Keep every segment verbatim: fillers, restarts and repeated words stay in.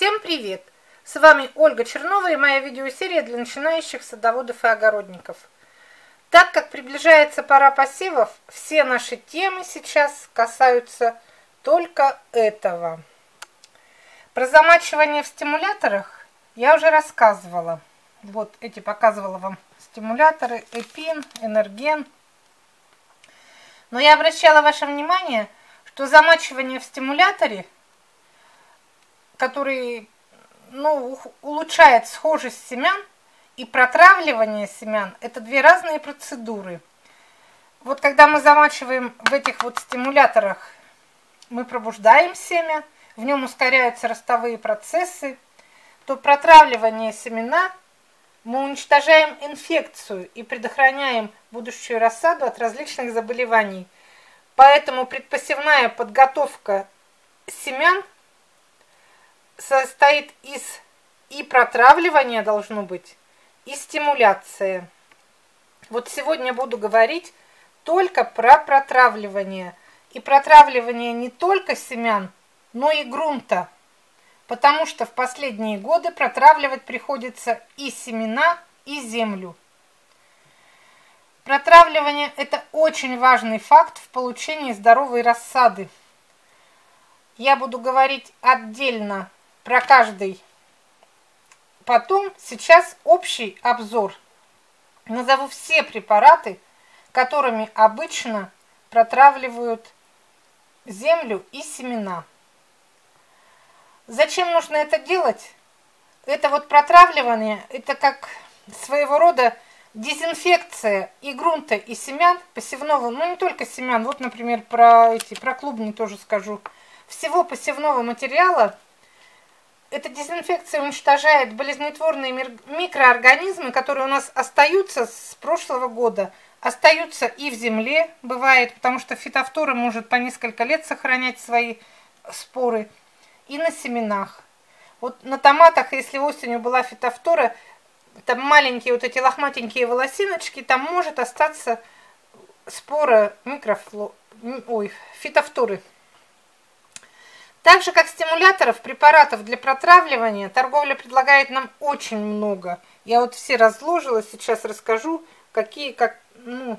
Всем привет! С вами Ольга Чернова и моя видеосерия для начинающих садоводов и огородников. Так как приближается пора посевов, все наши темы сейчас касаются только этого. Про замачивание в стимуляторах я уже рассказывала. Вот эти показывала вам стимуляторы Эпин, Энерген. Но я обращала ваше внимание, что замачивание в стимуляторе, который ну, улучшает схожесть семян, и протравливание семян – это две разные процедуры. Вот когда мы замачиваем в этих вот стимуляторах, мы пробуждаем семя, в нем ускоряются ростовые процессы, то протравливание семена мы уничтожаем инфекцию и предохраняем будущую рассаду от различных заболеваний. Поэтому предпосевная подготовка семян состоит из и протравливания должно быть, и стимуляции. Вот сегодня буду говорить только про протравливание. И протравливание не только семян, но и грунта. Потому что в последние годы протравливать приходится и семена, и землю. Протравливание – это очень важный факт в получении здоровой рассады. Я буду говорить отдельно про каждый. Потом сейчас общий обзор. Назову все препараты, которыми обычно протравливают землю и семена. Зачем нужно это делать? Это вот протравливание, это как своего рода дезинфекция и грунта, и семян посевного, ну не только семян, вот, например, про эти, про клубни тоже скажу. Всего посевного материала. Эта дезинфекция уничтожает болезнетворные микроорганизмы, которые у нас остаются с прошлого года, остаются и в земле, бывает, потому что фитофтора может по несколько лет сохранять свои споры, и на семенах. Вот на томатах, если осенью была фитофтора, там маленькие вот эти лохматенькие волосиночки, там может остаться спора микрофло... Ой, фитофторы. Так же, как стимуляторов, препаратов для протравливания, торговля предлагает нам очень много. Я вот все разложила, сейчас расскажу, какие, как, ну,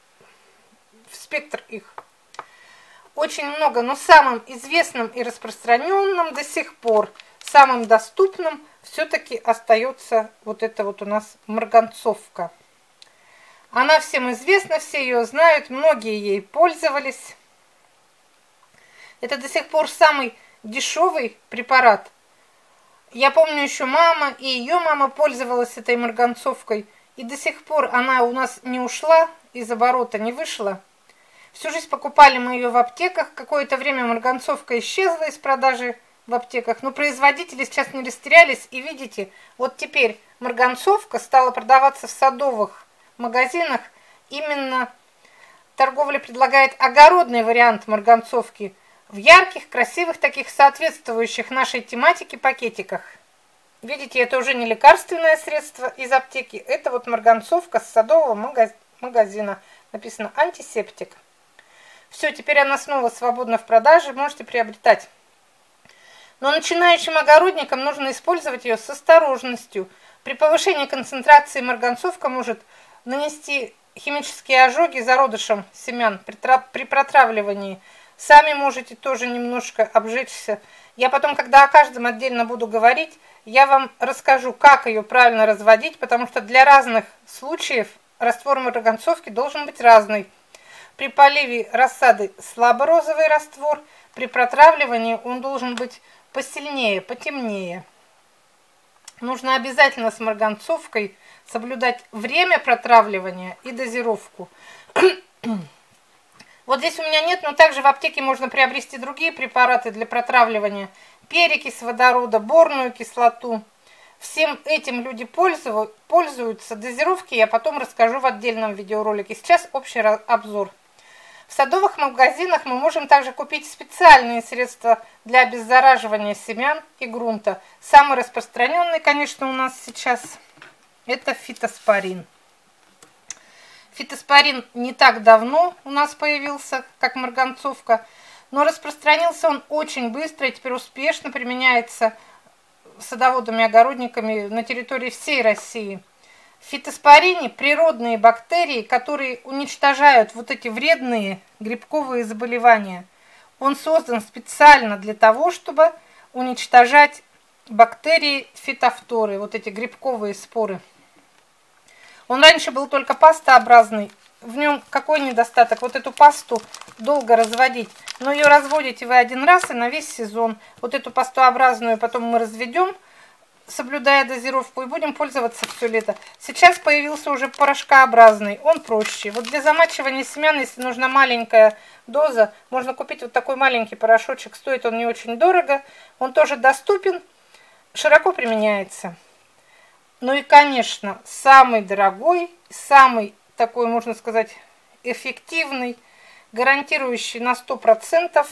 в спектр их. Очень много, но самым известным и распространенным до сих пор, самым доступным все-таки остается вот эта вот у нас марганцовка. Она всем известна, все ее знают, многие ей пользовались. Это до сих пор самый дешевый препарат. Я помню, еще мама и ее мама пользовалась этой марганцовкой. И до сих пор она у нас не ушла, из оборота не вышла. Всю жизнь покупали мы ее в аптеках. Какое-то время марганцовка исчезла из продажи в аптеках. Но производители сейчас не растерялись. И видите, вот теперь марганцовка стала продаваться в садовых магазинах. Именно торговля предлагает огородный вариант марганцовки в ярких, красивых, таких соответствующих нашей тематике пакетиках. Видите, это уже не лекарственное средство из аптеки, это вот марганцовка с садового магазина. Написано антисептик. Все, теперь она снова свободна в продаже, можете приобретать. Но начинающим огородникам нужно использовать ее с осторожностью. При повышении концентрации марганцовка может нанести химические ожоги зародышам семян при, при протравливании. Сами можете тоже немножко обжечься. Я потом, когда о каждом отдельно буду говорить, я вам расскажу, как ее правильно разводить, потому что для разных случаев раствор марганцовки должен быть разный. При поливе рассады слабо-розовый раствор, при протравливании он должен быть посильнее, потемнее. Нужно обязательно с марганцовкой соблюдать время протравливания и дозировку. Вот здесь у меня нет, но также в аптеке можно приобрести другие препараты для протравливания. Перекись водорода, борную кислоту. Всем этим люди пользуются. Дозировки я потом расскажу в отдельном видеоролике. Сейчас общий обзор. В садовых магазинах мы можем также купить специальные средства для обеззараживания семян и грунта. Самый распространенный, конечно, у нас сейчас это фитоспорин. Фитоспорин не так давно у нас появился, как марганцовка, но распространился он очень быстро и теперь успешно применяется садоводами, огородниками на территории всей России. В фитоспорине природные бактерии, которые уничтожают вот эти вредные грибковые заболевания. Он создан специально для того, чтобы уничтожать бактерии фитофторы, вот эти грибковые споры. Он раньше был только пастообразный. В нем какой недостаток? Вот эту пасту долго разводить. Но ее разводите вы один раз и на весь сезон. Вот эту пастообразную потом мы разведем, соблюдая дозировку, и будем пользоваться все лето. Сейчас появился уже порошкообразный, он проще. Вот для замачивания семян, если нужна маленькая доза, можно купить вот такой маленький порошочек. Стоит он не очень дорого, он тоже доступен, широко применяется. Ну и, конечно, самый дорогой, самый такой, можно сказать, эффективный, гарантирующий на сто процентов,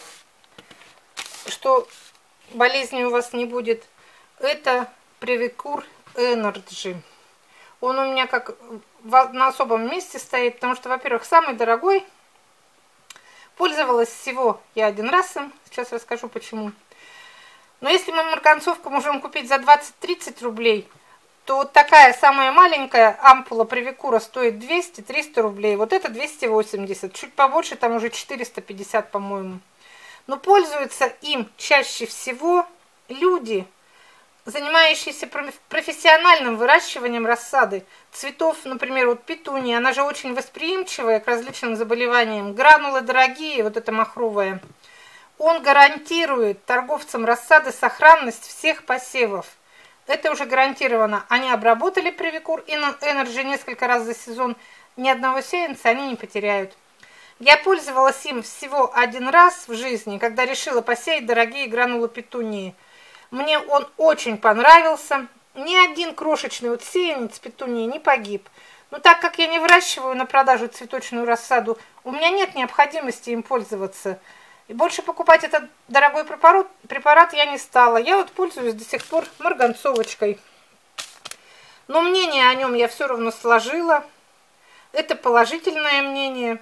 что болезни у вас не будет, это Привикур Энерджи. Он у меня как на особом месте стоит, потому что, во-первых, самый дорогой. Пользовалась всего я один раз им, сейчас расскажу почему. Но если мы марганцовку можем купить за двадцать-тридцать рублей, то вот такая самая маленькая ампула Привикура стоит двести-триста рублей. Вот это двести восемьдесят, чуть побольше, там уже четыреста пятьдесят, по-моему. Но пользуются им чаще всего люди, занимающиеся профессиональным выращиванием рассады цветов, например, вот петуния, она же очень восприимчивая к различным заболеваниям, гранулы дорогие, вот это махровое. Он гарантирует торговцам рассады сохранность всех посевов. Это уже гарантировано. Они обработали Привикур Энерджи несколько раз за сезон, ни одного сеянца они не потеряют. Я пользовалась им всего один раз в жизни, когда решила посеять дорогие гранулы петунии. Мне он очень понравился. Ни один крошечный вот сеянец петунии не погиб. Но так как я не выращиваю на продажу цветочную рассаду, у меня нет необходимости им пользоваться. И больше покупать этот дорогой препарат, препарат я не стала. Я вот пользуюсь до сих пор марганцовочкой. Но мнение о нем я все равно сложила. Это положительное мнение.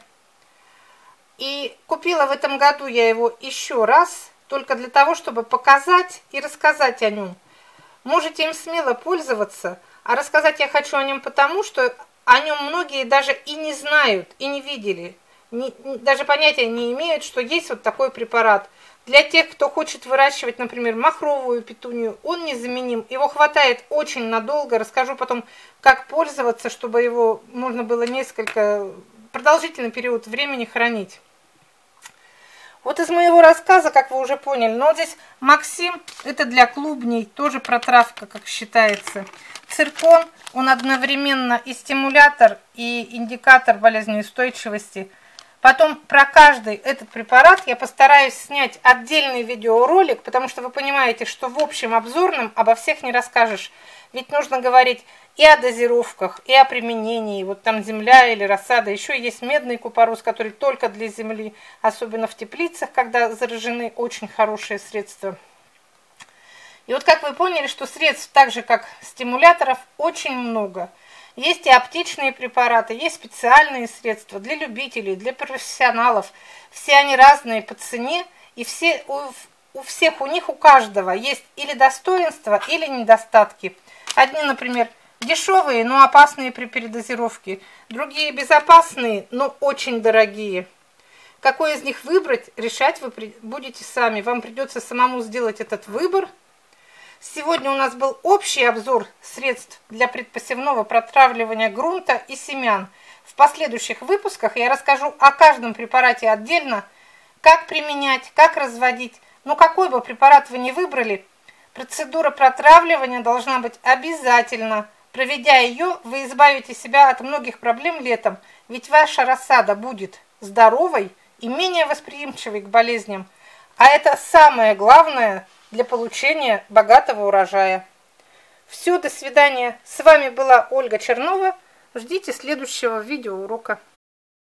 И купила в этом году я его еще раз, только для того, чтобы показать и рассказать о нем. Можете им смело пользоваться, а рассказать я хочу о нем потому, что о нем многие даже и не знают, и не видели. Не, даже понятия не имеют, что есть вот такой препарат. Для тех, кто хочет выращивать, например, махровую петунию, он незаменим. Его хватает очень надолго. Расскажу потом, как пользоваться, чтобы его можно было несколько, продолжительный период времени хранить. Вот из моего рассказа, как вы уже поняли, но вот здесь Максим, это для клубней, тоже протравка, как считается. Циркон, он одновременно и стимулятор, и индикатор болезнеустойчивости. Потом про каждый этот препарат я постараюсь снять отдельный видеоролик, потому что вы понимаете, что в общем обзорном обо всех не расскажешь. Ведь нужно говорить и о дозировках, и о применении. Вот там земля или рассада. Еще есть медный купорос, который только для земли, особенно в теплицах, когда заражены, очень хорошие средства. И вот как вы поняли, что средств, так же как стимуляторов, очень много. Есть и аптечные препараты, есть специальные средства для любителей, для профессионалов. Все они разные по цене, и все, у, у всех, у них, у каждого есть или достоинства, или недостатки. Одни, например, дешевые, но опасные при передозировке. Другие безопасные, но очень дорогие. Какой из них выбрать, решать вы будете сами. Вам придется самому сделать этот выбор. Сегодня у нас был общий обзор средств для предпосевного протравливания грунта и семян. В последующих выпусках я расскажу о каждом препарате отдельно, как применять, как разводить. Но какой бы препарат вы ни выбрали, процедура протравливания должна быть обязательно. Проведя ее, вы избавите себя от многих проблем летом, ведь ваша рассада будет здоровой и менее восприимчивой к болезням. А это самое главное для получения богатого урожая. Все, до свидания. С вами была Ольга Чернова. Ждите следующего видеоурока.